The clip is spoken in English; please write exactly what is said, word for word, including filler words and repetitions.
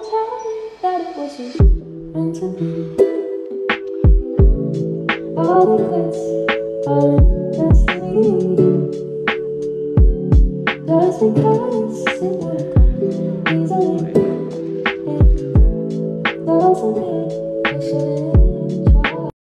tell me that it wasn't meant to be. All the quits are in destiny. Just because it won't come easily, it doesn't mean I shouldn't.